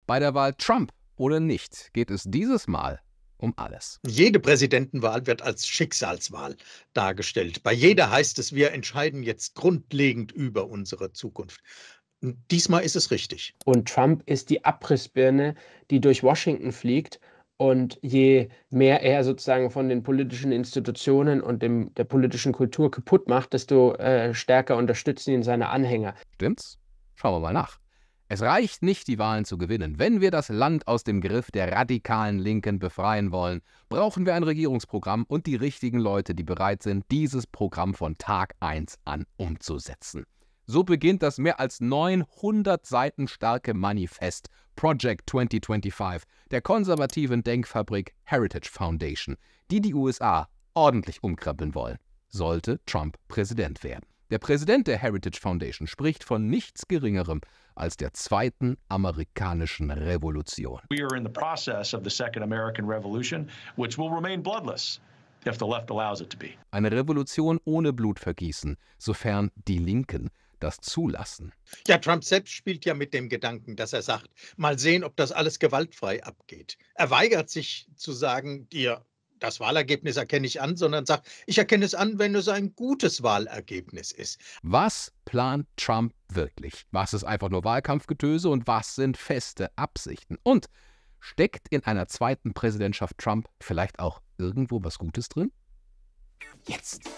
Bei der Wahl Trump oder nicht geht es dieses Mal um alles. Jede Präsidentenwahl wird als Schicksalswahl dargestellt. Bei jeder heißt es, wir entscheiden jetzt grundlegend über unsere Zukunft. Und diesmal ist es richtig. Und Trump ist die Abrissbirne, die durch Washington fliegt. Und je mehr er sozusagen von den politischen Institutionen und der politischen Kultur kaputt macht, desto stärker unterstützen ihn seine Anhänger. Stimmt's? Schauen wir mal nach. Es reicht nicht, die Wahlen zu gewinnen. Wenn wir das Land aus dem Griff der radikalen Linken befreien wollen, brauchen wir ein Regierungsprogramm und die richtigen Leute, die bereit sind, dieses Programm von Tag 1 an umzusetzen. So beginnt das mehr als 900 Seiten starke Manifest Project 2025 der konservativen Denkfabrik Heritage Foundation, die USA ordentlich umkrempeln wollen, sollte Trump Präsident werden. Der Präsident der Heritage Foundation spricht von nichts Geringerem als der zweiten amerikanischen Revolution. We are in the process of the second American Revolution, which will remain bloodless if the left allows it to be. Eine Revolution ohne Blutvergießen, sofern die Linken das zulassen. Ja, Trump selbst spielt ja mit dem Gedanken, dass er sagt, mal sehen, ob das alles gewaltfrei abgeht. Er weigert sich zu sagen, das Wahlergebnis erkenne ich an, sondern sagt, ich erkenne es an, wenn es ein gutes Wahlergebnis ist. Was plant Trump wirklich? Was ist einfach nur Wahlkampfgetöse und was sind feste Absichten? Und steckt in einer zweiten Präsidentschaft Trump vielleicht auch irgendwo was Gutes drin? Jetzt!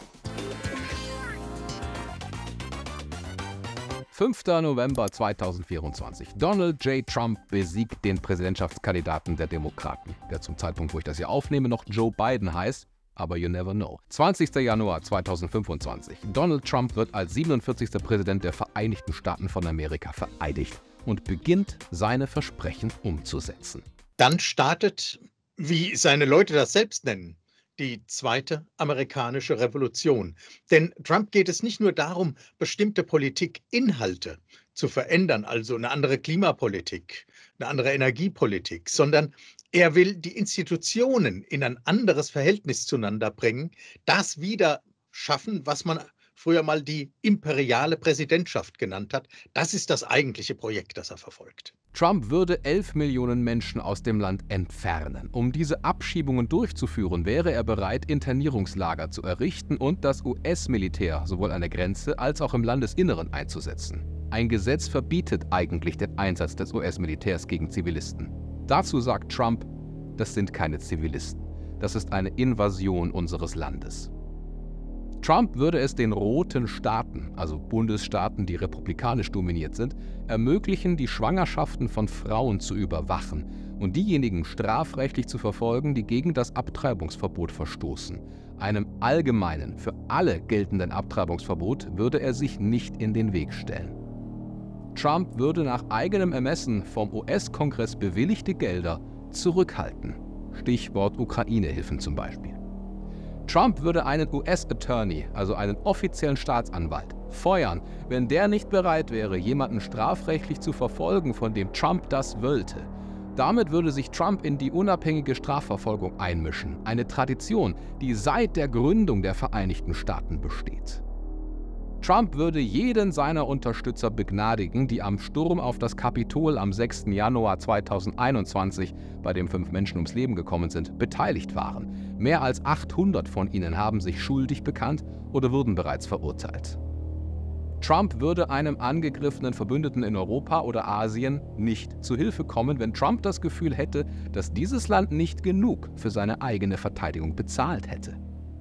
5. November 2024. Donald J. Trump besiegt den Präsidentschaftskandidaten der Demokraten, der zum Zeitpunkt, wo ich das hier aufnehme, noch Joe Biden heißt, aber you never know. 20. Januar 2025. Donald Trump wird als 47. Präsident der Vereinigten Staaten von Amerika vereidigt und beginnt, seine Versprechen umzusetzen. Dann startet, wie seine Leute das selbst nennen, die zweite amerikanische Revolution. Denn Trump geht es nicht nur darum, bestimmte Politikinhalte zu verändern, also eine andere Klimapolitik, eine andere Energiepolitik, sondern er will die Institutionen in ein anderes Verhältnis zueinander bringen, das wieder schaffen, was man früher mal die imperiale Präsidentschaft genannt hat. Das ist das eigentliche Projekt, das er verfolgt. Trump würde 11 Millionen Menschen aus dem Land entfernen. Um diese Abschiebungen durchzuführen, wäre er bereit, Internierungslager zu errichten und das US-Militär sowohl an der Grenze als auch im Landesinneren einzusetzen. Ein Gesetz verbietet eigentlich den Einsatz des US-Militärs gegen Zivilisten. Dazu sagt Trump, das sind keine Zivilisten. Das ist eine Invasion unseres Landes. Trump würde es den roten Staaten, also Bundesstaaten, die republikanisch dominiert sind, ermöglichen, die Schwangerschaften von Frauen zu überwachen und diejenigen strafrechtlich zu verfolgen, die gegen das Abtreibungsverbot verstoßen. Einem allgemeinen, für alle geltenden Abtreibungsverbot würde er sich nicht in den Weg stellen. Trump würde nach eigenem Ermessen vom US-Kongress bewilligte Gelder zurückhalten. Stichwort Ukraine-Hilfen zum Beispiel. Trump würde einen US-Attorney, also einen offiziellen Staatsanwalt, feuern, wenn der nicht bereit wäre, jemanden strafrechtlich zu verfolgen, von dem Trump das wollte. Damit würde sich Trump in die unabhängige Strafverfolgung einmischen, eine Tradition, die seit der Gründung der Vereinigten Staaten besteht. Trump würde jeden seiner Unterstützer begnadigen, die am Sturm auf das Kapitol am 6. Januar 2021, bei dem 5 Menschen ums Leben gekommen sind, beteiligt waren. Mehr als 800 von ihnen haben sich schuldig bekannt oder wurden bereits verurteilt. Trump würde einem angegriffenen Verbündeten in Europa oder Asien nicht zu Hilfe kommen, wenn Trump das Gefühl hätte, dass dieses Land nicht genug für seine eigene Verteidigung bezahlt hätte.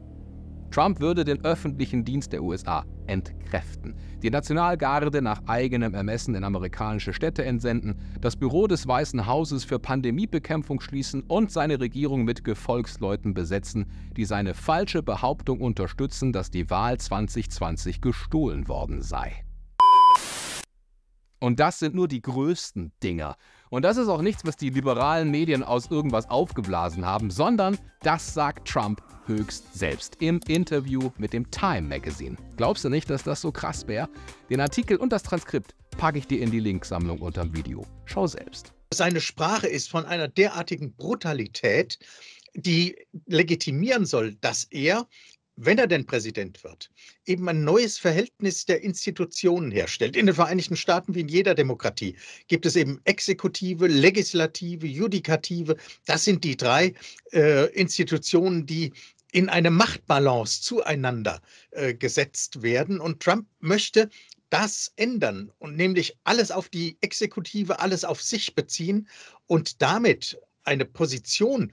Trump würde den öffentlichen Dienst der USA entkräften, die Nationalgarde nach eigenem Ermessen in amerikanische Städte entsenden, das Büro des Weißen Hauses für Pandemiebekämpfung schließen und seine Regierung mit Gefolgsleuten besetzen, die seine falsche Behauptung unterstützen, dass die Wahl 2020 gestohlen worden sei. Und das sind nur die größten Dinger. Und das ist auch nichts, was die liberalen Medien aus irgendwas aufgeblasen haben, sondern das sagt Trump höchst selbst im Interview mit dem Time Magazine. Glaubst du nicht, dass das so krass wäre? Den Artikel und das Transkript packe ich dir in die Linksammlung unterm Video. Schau selbst. Seine Sprache ist von einer derartigen Brutalität, die legitimieren soll, dass er wenn er denn Präsident wird, eben ein neues Verhältnis der Institutionen herstellt. In den Vereinigten Staaten wie in jeder Demokratie gibt es eben Exekutive, Legislative, Judikative. Das sind die drei Institutionen, die in eine Machtbalance zueinander gesetzt werden. Und Trump möchte das ändern und nämlich alles auf die Exekutive, alles auf sich beziehen und damit eine Position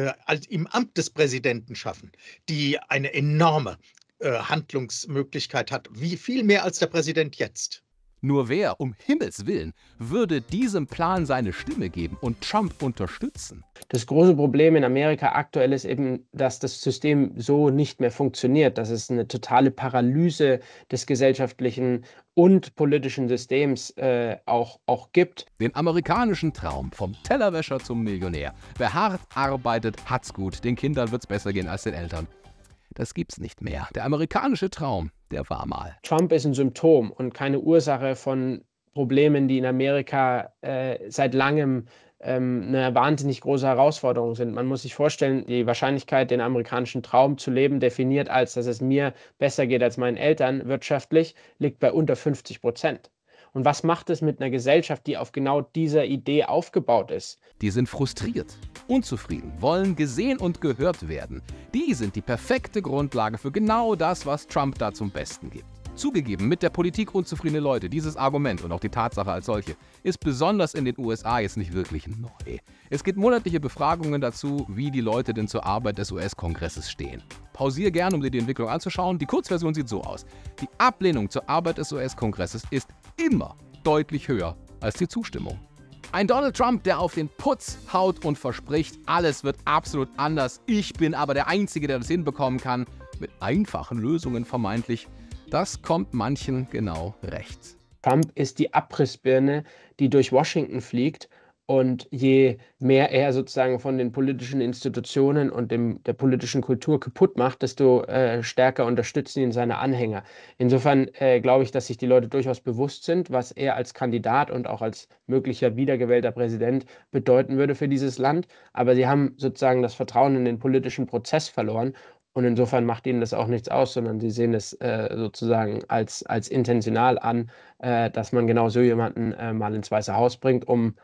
im Amt des Präsidenten schaffen, die eine enorme Handlungsmöglichkeit hat, wie viel mehr als der Präsident jetzt. Nur wer, um Himmels Willen, würde diesem Plan seine Stimme geben und Trump unterstützen? Das große Problem in Amerika aktuell ist eben, dass das System so nicht mehr funktioniert, dass es eine totale Paralyse des gesellschaftlichen und politischen Systems auch gibt. Den amerikanischen Traum vom Tellerwäscher zum Millionär. Wer hart arbeitet, hat's gut. Den Kindern wird's besser gehen als den Eltern. Das gibt's nicht mehr. Der amerikanische Traum, der war mal. Trump ist ein Symptom und keine Ursache von Problemen, die in Amerika seit langem eine wahnsinnig große Herausforderung sind. Man muss sich vorstellen, die Wahrscheinlichkeit, den amerikanischen Traum zu leben, definiert als, dass es mir besser geht als meinen Eltern wirtschaftlich, liegt bei unter 50%. Und was macht es mit einer Gesellschaft, die auf genau dieser Idee aufgebaut ist? Die sind frustriert, unzufrieden, wollen gesehen und gehört werden. Die sind die perfekte Grundlage für genau das, was Trump da zum Besten gibt. Zugegeben, mit der Politik unzufriedene Leute, dieses Argument und auch die Tatsache als solche, ist besonders in den USA jetzt nicht wirklich neu. Es gibt monatliche Befragungen dazu, wie die Leute denn zur Arbeit des US-Kongresses stehen. Pausier gern, um dir die Entwicklung anzuschauen. Die Kurzversion sieht so aus. Die Ablehnung zur Arbeit des US-Kongresses ist immer deutlich höher als die Zustimmung. Ein Donald Trump, der auf den Putz haut und verspricht, alles wird absolut anders. Ich bin aber der Einzige, der das hinbekommen kann. Mit einfachen Lösungen vermeintlich. Das kommt manchen genau recht. Trump ist die Abrissbirne, die durch Washington fliegt. Und je mehr er sozusagen von den politischen Institutionen und der politischen Kultur kaputt macht, desto stärker unterstützen ihn seine Anhänger. Insofern glaube ich, dass sich die Leute durchaus bewusst sind, was er als Kandidat und auch als möglicher wiedergewählter Präsident bedeuten würde für dieses Land. Aber sie haben sozusagen das Vertrauen in den politischen Prozess verloren. Und insofern macht ihnen das auch nichts aus, sondern sie sehen es sozusagen als intentional an, dass man genau so jemanden mal ins Weiße Haus bringt, um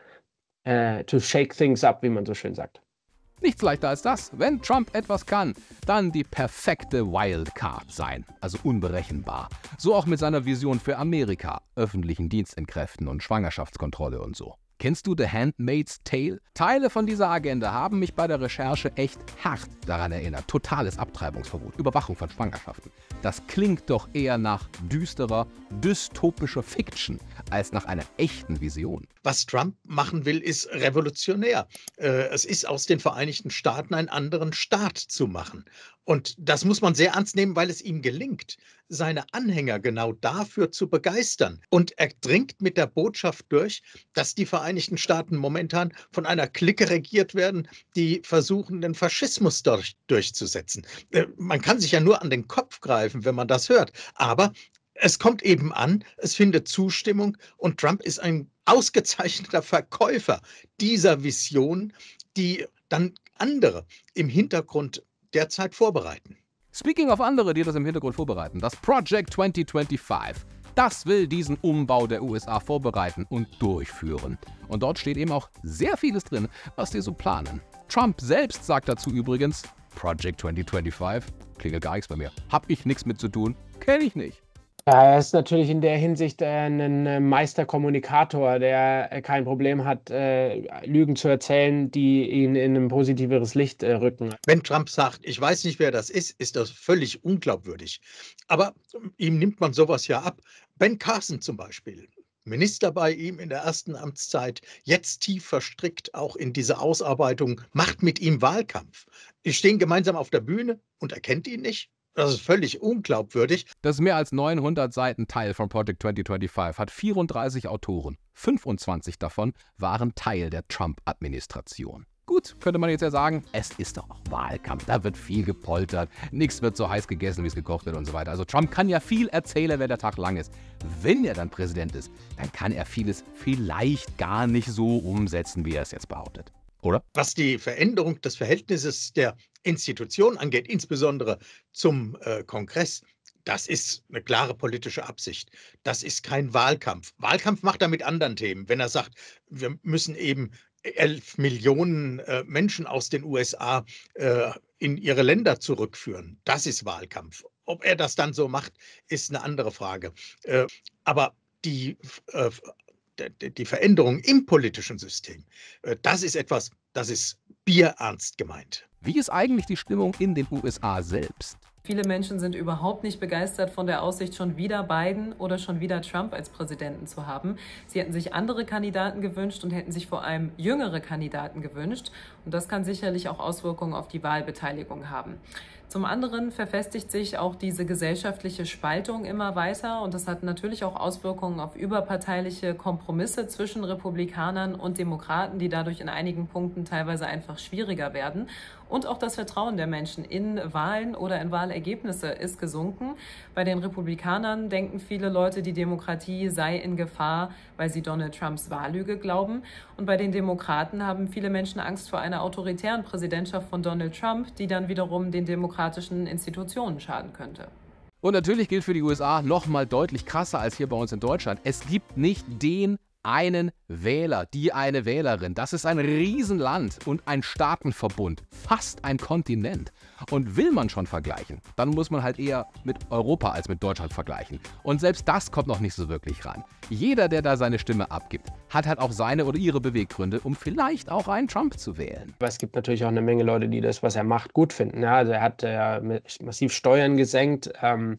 to shake things up, wie man so schön sagt. Nichts leichter als das. Wenn Trump etwas kann, dann die perfekte Wildcard sein, also unberechenbar. So auch mit seiner Vision für Amerika, öffentlichen Dienst entkräften und Schwangerschaftskontrolle und so. Kennst du The Handmaid's Tale? Teile von dieser Agenda haben mich bei der Recherche echt hart daran erinnert. Totales Abtreibungsverbot, Überwachung von Schwangerschaften. Das klingt doch eher nach düsterer, dystopischer Fiction als nach einer echten Vision. Was Trump machen will, ist revolutionär. Es ist aus den Vereinigten Staaten einen anderen Staat zu machen. Und das muss man sehr ernst nehmen, weil es ihm gelingt, seine Anhänger genau dafür zu begeistern. Und er dringt mit der Botschaft durch, dass die Vereinigten Staaten momentan von einer Clique regiert werden, die versuchen, den Faschismus durchzusetzen. Man kann sich ja nur an den Kopf greifen, wenn man das hört. Aber es kommt eben an, es findet Zustimmung und Trump ist ein ausgezeichneter Verkäufer dieser Vision, die dann andere im Hintergrund derzeit vorbereiten. Speaking of andere, die das im Hintergrund vorbereiten, das Project 2025, das will diesen Umbau der USA vorbereiten und durchführen. Und dort steht eben auch sehr vieles drin, was die so planen. Trump selbst sagt dazu übrigens, Project 2025, klingelt gar nichts bei mir. Hab ich nichts mit zu tun, kenne ich nicht. Ja, er ist natürlich in der Hinsicht ein Meisterkommunikator, der kein Problem hat, Lügen zu erzählen, die ihn in ein positiveres Licht rücken. Wenn Trump sagt, ich weiß nicht, wer das ist das völlig unglaubwürdig. Aber ihm nimmt man sowas ja ab. Ben Carson zum Beispiel, Minister bei ihm in der ersten Amtszeit, jetzt tief verstrickt auch in diese Ausarbeitung, macht mit ihm Wahlkampf. Die stehen gemeinsam auf der Bühne und er kennt ihn nicht. Das ist völlig unglaubwürdig. Das mehr als 900 Seiten Teil von Project 2025 hat 34 Autoren. 25 davon waren Teil der Trump-Administration. Gut, könnte man jetzt ja sagen, es ist doch auch Wahlkampf, da wird viel gepoltert, nichts wird so heiß gegessen, wie es gekocht wird und so weiter. Also Trump kann ja viel erzählen, wenn der Tag lang ist. Wenn er dann Präsident ist, dann kann er vieles vielleicht gar nicht so umsetzen, wie er es jetzt behauptet. oder? Was die Veränderung des Verhältnisses der Institution angeht, insbesondere zum Kongress, das ist eine klare politische Absicht. Das ist kein Wahlkampf. Wahlkampf macht er mit anderen Themen. Wenn er sagt, wir müssen eben 11 Millionen Menschen aus den USA in ihre Länder zurückführen. Das ist Wahlkampf. Ob er das dann so macht, ist eine andere Frage. Aber die Veränderung im politischen System, das ist etwas, das ist bierernst gemeint. Wie ist eigentlich die Stimmung in den USA selbst? Viele Menschen sind überhaupt nicht begeistert von der Aussicht, schon wieder Biden oder schon wieder Trump als Präsidenten zu haben. Sie hätten sich andere Kandidaten gewünscht und hätten sich vor allem jüngere Kandidaten gewünscht. Und das kann sicherlich auch Auswirkungen auf die Wahlbeteiligung haben. Zum anderen verfestigt sich auch diese gesellschaftliche Spaltung immer weiter und das hat natürlich auch Auswirkungen auf überparteiliche Kompromisse zwischen Republikanern und Demokraten, die dadurch in einigen Punkten teilweise einfach schwieriger werden. Und auch das Vertrauen der Menschen in Wahlen oder in Wahlergebnisse ist gesunken. Bei den Republikanern denken viele Leute, die Demokratie sei in Gefahr, weil sie Donald Trumps Wahllüge glauben. Und bei den Demokraten haben viele Menschen Angst vor einer autoritären Präsidentschaft von Donald Trump, die dann wiederum den demokratischen Institutionen schaden könnte. Und natürlich gilt für die USA noch mal deutlich krasser als hier bei uns in Deutschland. Es gibt nicht den einen Wähler, die eine Wählerin. Das ist ein Riesenland und ein Staatenverbund, fast ein Kontinent. Und will man schon vergleichen, dann muss man halt eher mit Europa als mit Deutschland vergleichen. Und selbst das kommt noch nicht so wirklich ran. Jeder, der da seine Stimme abgibt, hat halt auch seine oder ihre Beweggründe, um vielleicht auch einen Trump zu wählen. Aber es gibt natürlich auch eine Menge Leute, die das, was er macht, gut finden. Ja, also er hat massiv Steuern gesenkt.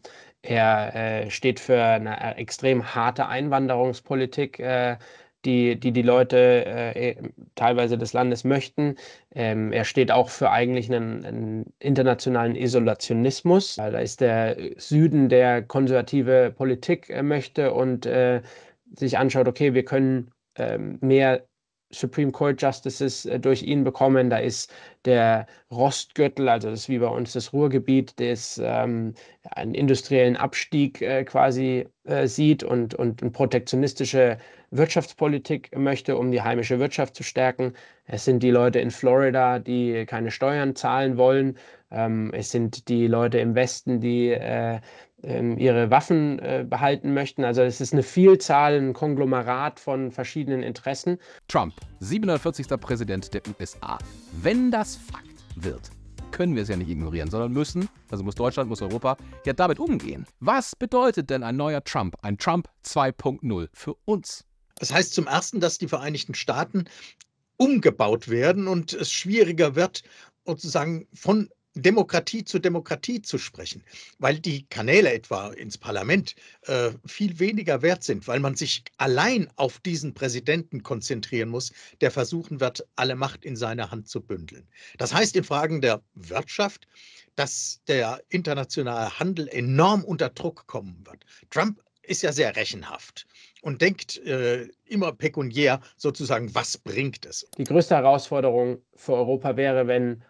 Er steht für eine extrem harte Einwanderungspolitik, die Leute teilweise des Landes möchten. Er steht auch für eigentlich einen internationalen Isolationismus. Da ist der Süden, der konservative Politik möchte und sich anschaut, okay, wir können mehr Supreme Court Justices durch ihn bekommen. Da ist der Rostgürtel, also das ist wie bei uns das Ruhrgebiet, das einen industriellen Abstieg quasi sieht und eine protektionistische Wirtschaftspolitik möchte, um die heimische Wirtschaft zu stärken. Es sind die Leute in Florida, die keine Steuern zahlen wollen. Es sind die Leute im Westen, die ihre Waffen behalten möchten. Also es ist eine Vielzahl, ein Konglomerat von verschiedenen Interessen. Trump, 47. Präsident der USA. Wenn das Fakt wird, können wir es ja nicht ignorieren, sondern müssen, also muss Deutschland, muss Europa, ja damit umgehen. Was bedeutet denn ein neuer Trump, ein Trump 2.0 für uns? Das heißt zum Ersten, dass die Vereinigten Staaten umgebaut werden und es schwieriger wird, sozusagen von Demokratie zu sprechen, weil die Kanäle etwa ins Parlament viel weniger wert sind, weil man sich allein auf diesen Präsidenten konzentrieren muss, der versuchen wird, alle Macht in seiner Hand zu bündeln. Das heißt in Fragen der Wirtschaft, dass der internationale Handel enorm unter Druck kommen wird. Trump ist ja sehr rechenhaft und denkt immer pekuniär sozusagen, was bringt es? Die größte Herausforderung für Europa wäre, wenn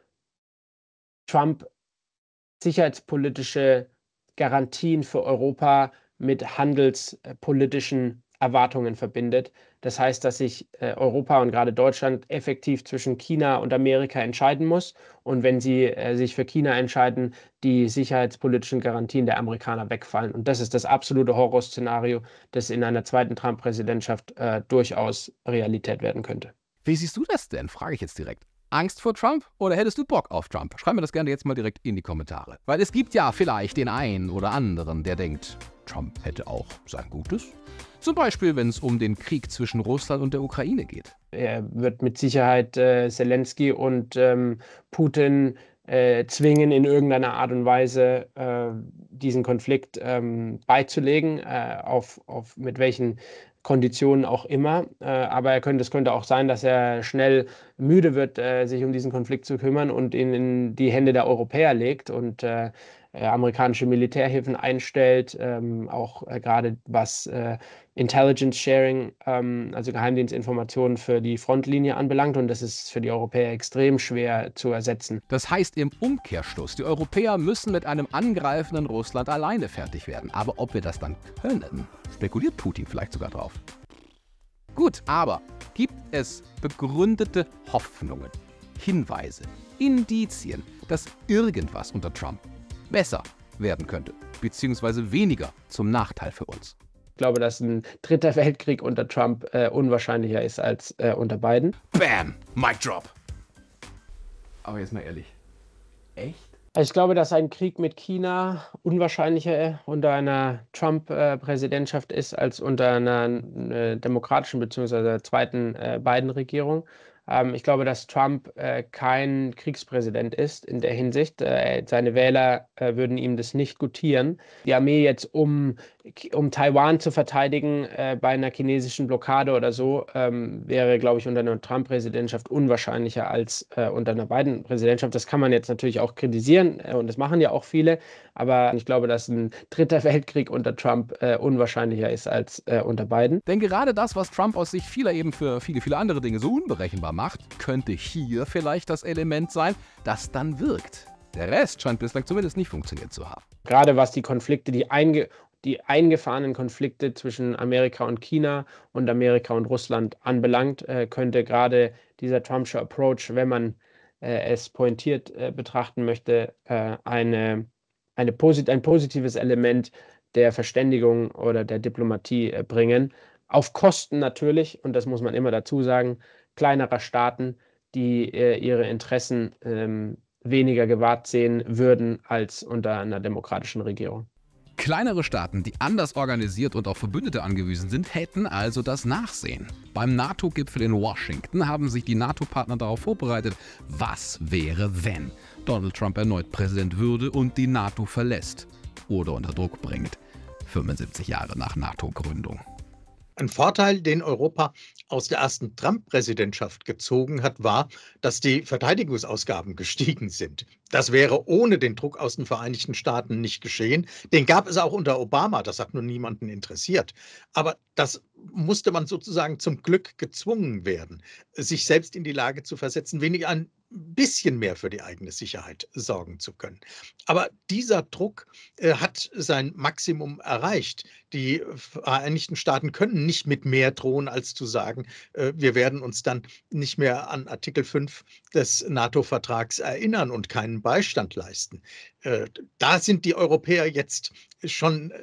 Trump sicherheitspolitische Garantien für Europa mit handelspolitischen Erwartungen verbindet. Das heißt, dass sich Europa und gerade Deutschland effektiv zwischen China und Amerika entscheiden muss. Und wenn sie sich für China entscheiden, die sicherheitspolitischen Garantien der Amerikaner wegfallen. Und das ist das absolute Horrorszenario, das in einer zweiten Trump-Präsidentschaft durchaus Realität werden könnte. Wie siehst du das denn? Frage ich jetzt direkt. Angst vor Trump oder hättest du Bock auf Trump? Schreib mir das gerne jetzt mal direkt in die Kommentare. Weil es gibt ja vielleicht den einen oder anderen, der denkt, Trump hätte auch sein Gutes. Zum Beispiel, wenn es um den Krieg zwischen Russland und der Ukraine geht. Er wird mit Sicherheit Zelensky und Putin zwingen, in irgendeiner Art und Weise diesen Konflikt beizulegen, mit welchen Konditionen auch immer. Aber es könnte auch sein, dass er schnell müde wird, sich um diesen Konflikt zu kümmern und ihn in die Hände der Europäer legt und amerikanische Militärhilfen einstellt, auch gerade was Intelligence Sharing, also Geheimdienstinformationen für die Frontlinie anbelangt. Und das ist für die Europäer extrem schwer zu ersetzen. Das heißt im Umkehrschluss, die Europäer müssen mit einem angreifenden Russland alleine fertig werden. Aber ob wir das dann können, spekuliert Putin vielleicht sogar drauf. Gut, aber Gibt es begründete Hoffnungen, Hinweise, Indizien, dass irgendwas unter Trump besser werden könnte, beziehungsweise weniger zum Nachteil für uns? Ich glaube, dass ein dritter Weltkrieg unter Trump unwahrscheinlicher ist als unter Biden. Bam! Mic drop! Aber jetzt mal ehrlich. Echt? Also ich glaube, dass ein Krieg mit China unwahrscheinlicher unter einer Trump-Präsidentschaft ist als unter einer demokratischen bzw. zweiten Biden-Regierung. Ich glaube, dass Trump kein Kriegspräsident ist in der Hinsicht. Seine Wähler würden ihm das nicht gutieren. Die Armee jetzt, um Taiwan zu verteidigen bei einer chinesischen Blockade oder so, wäre, glaube ich, unter einer Trump-Präsidentschaft unwahrscheinlicher als unter einer Biden-Präsidentschaft. Das kann man jetzt natürlich auch kritisieren und das machen ja auch viele. Aber ich glaube, dass ein dritter Weltkrieg unter Trump unwahrscheinlicher ist als unter Biden. Denn gerade das, was Trump aus Sicht vieler eben für viele andere Dinge so unberechenbar macht, könnte hier vielleicht das Element sein, das dann wirkt. Der Rest scheint bislang zumindest nicht funktioniert zu haben. Gerade was die Konflikte, die eingefahrenen Konflikte zwischen Amerika und China und Amerika und Russland anbelangt, könnte gerade dieser Trumpsche Approach, wenn man es pointiert betrachten möchte, ein positives Element der Verständigung oder der Diplomatie bringen. Auf Kosten natürlich, und das muss man immer dazu sagen, kleinerer Staaten, die ihre Interessen weniger gewahrt sehen würden als unter einer demokratischen Regierung. Kleinere Staaten, die anders organisiert und auf Verbündete angewiesen sind, hätten also das Nachsehen. Beim NATO-Gipfel in Washington haben sich die NATO-Partner darauf vorbereitet, was wäre, wenn Donald Trump erneut Präsident würde und die NATO verlässt oder unter Druck bringt, 75 Jahre nach NATO-Gründung. Ein Vorteil, den Europa aus der ersten Trump-Präsidentschaft gezogen hat, war, dass die Verteidigungsausgaben gestiegen sind. Das wäre ohne den Druck aus den Vereinigten Staaten nicht geschehen. Den gab es auch unter Obama, das hat nur niemanden interessiert. Aber das musste man sozusagen zum Glück gezwungen werden, sich selbst in die Lage zu versetzen, wenig ein bisschen mehr für die eigene Sicherheit sorgen zu können. Aber dieser Druck hat sein Maximum erreicht. Die Vereinigten Staaten können nicht mit mehr drohen, als zu sagen, wir werden uns dann nicht mehr an Artikel 5 des NATO-Vertrags erinnern und keinen Beistand leisten. Da sind die Europäer jetzt schon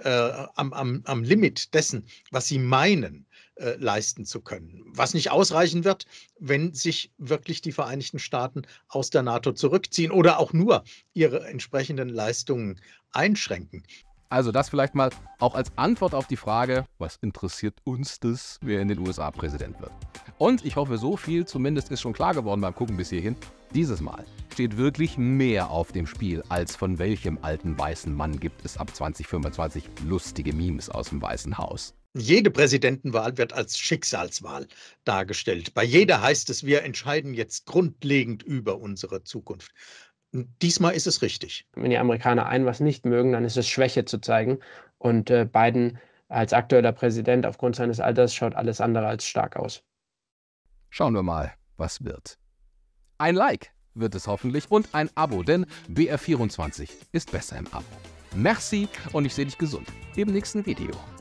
am Limit dessen, was sie meinen, leisten zu können. Was nicht ausreichen wird, wenn sich wirklich die Vereinigten Staaten aus der NATO zurückziehen oder auch nur ihre entsprechenden Leistungen einschränken. Also das vielleicht mal auch als Antwort auf die Frage, was interessiert uns das, wer in den USA Präsident wird. Und ich hoffe, so viel zumindest ist schon klar geworden beim Gucken bis hierhin. Dieses Mal steht wirklich mehr auf dem Spiel, als von welchem alten weißen Mann gibt es ab 2025 lustige Memes aus dem Weißen Haus. Jede Präsidentenwahl wird als Schicksalswahl dargestellt. Bei jeder heißt es, wir entscheiden jetzt grundlegend über unsere Zukunft. Diesmal ist es richtig. Wenn die Amerikaner was nicht mögen, dann ist es Schwäche zu zeigen. Und Biden als aktueller Präsident aufgrund seines Alters schaut alles andere als stark aus. Schauen wir mal, was wird. Ein Like wird es hoffentlich und ein Abo, denn BR24 ist besser im Abo. Merci und ich sehe dich gesund im nächsten Video.